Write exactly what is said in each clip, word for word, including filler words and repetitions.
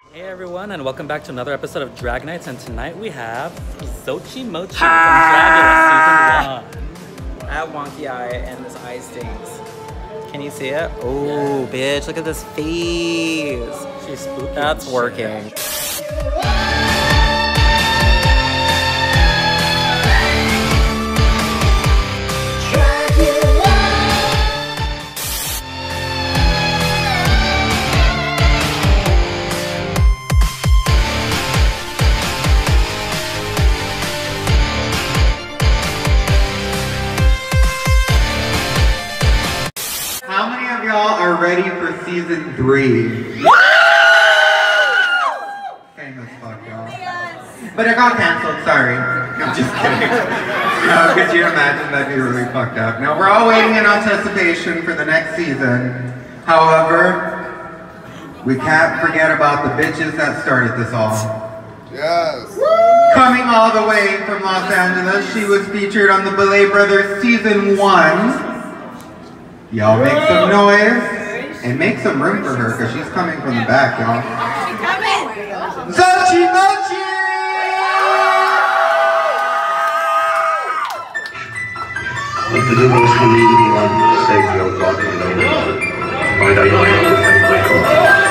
Hey everyone, and welcome back to another episode of Drag Nights, and tonight we have Xochitl Mochi from Dragula Season one. I have wonky eye and this eye stings. Can you see it? Oh, yeah. Bitch, look at this face. She's spooky. That's working. How many of y'all are ready for season three? Famous fuck, y'all. But it got canceled, sorry. I'm just kidding. No, could you imagine? That'd be really fucked up. Now, we're all waiting in anticipation for the next season. However, we can't forget about the bitches that started this all. Yes. Coming all the way from Los Angeles, she was featured on the Belay Brothers season one. Y'all make some noise and make some room for her because she's coming from the back, y'all. She's coming! Xochitl Mochi! Unto the most believing one, save your God alone. Find I know to find my God.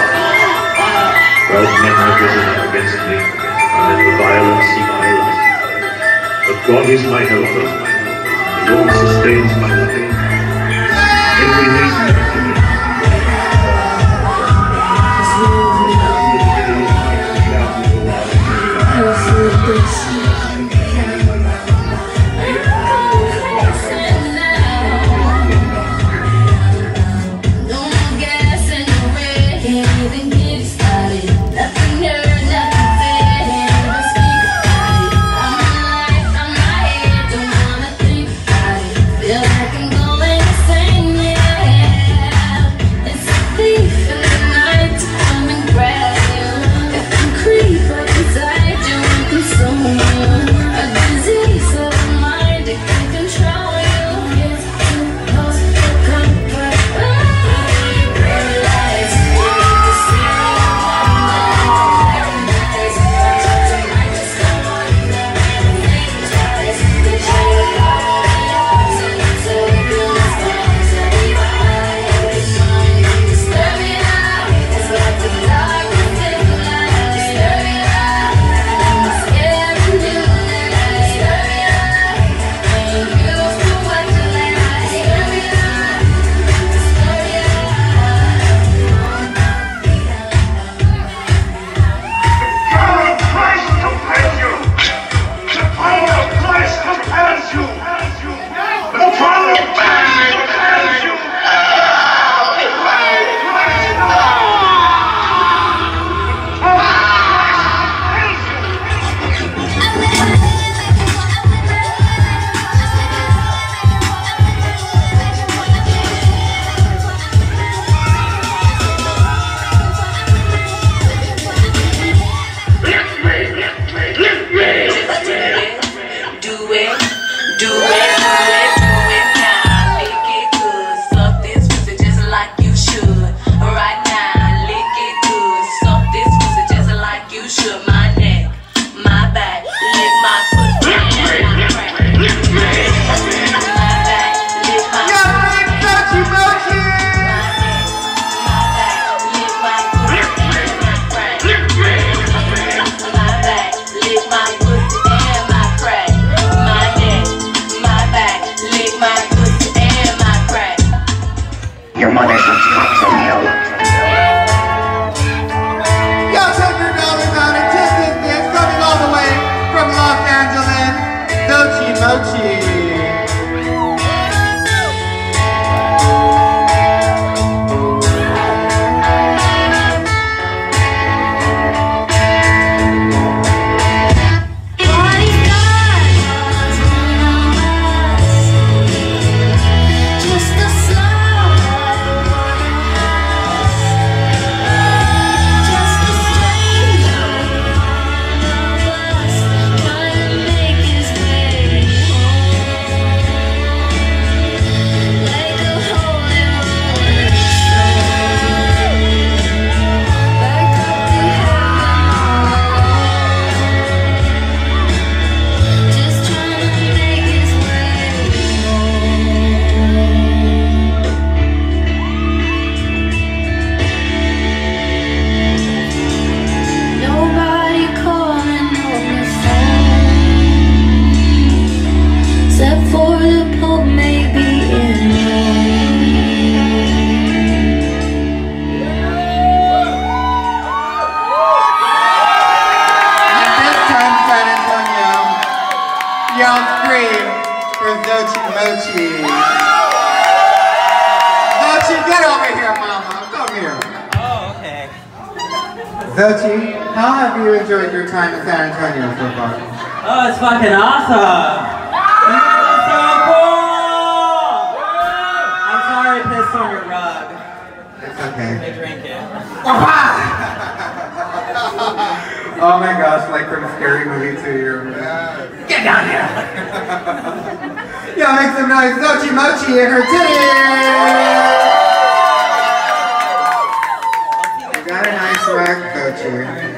Proud men have risen up against me, and let the violence seek my life. But God is my helper, the Lord sustains my life. Every nation Zochi, how have you enjoyed your time in San Antonio so far? Oh, it's fucking awesome! It's so cool! I'm sorry I pissed on your rug. It's okay. They drink it. Oh my gosh, like from Scary Movie two, you're... Get down here! Yo, make some noise, Zochi Mochi and her titties! You got a nice rack, Zochi.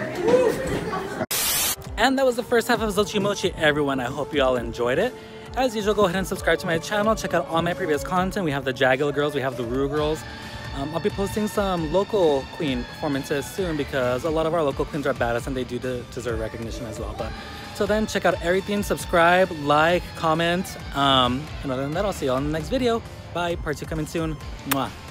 And that was the first half of Zochi Mochi, everyone. I hope you all enjoyed it. As usual, go ahead and subscribe to my channel. Check out all my previous content. We have the Jaguar girls, we have the Rue girls. Um, I'll be posting some local queen performances soon because a lot of our local queens are badass and they do de deserve recognition as well. But till then, check out everything, subscribe, like, comment. Um, and other than that, I'll see you all in the next video. Bye. Part two coming soon. Mwah.